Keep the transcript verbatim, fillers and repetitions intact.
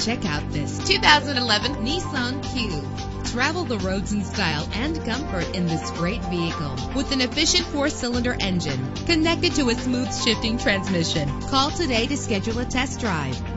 Check out this two thousand eleven Nissan Cube. Travel the roads in style and comfort in this great vehicle with an efficient four-cylinder engine connected to a smooth shifting transmission. Call today to schedule a test drive.